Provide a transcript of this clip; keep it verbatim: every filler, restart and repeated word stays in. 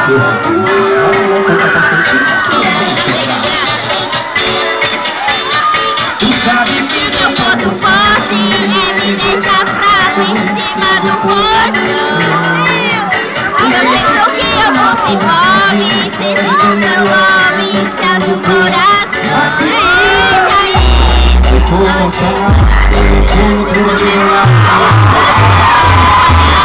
Meu ponto forte é me deixar fraco em cima do colchão. Eu deixo que eu fosse pobre, seja meu homem, está no coração. E aí, não sei parar, não me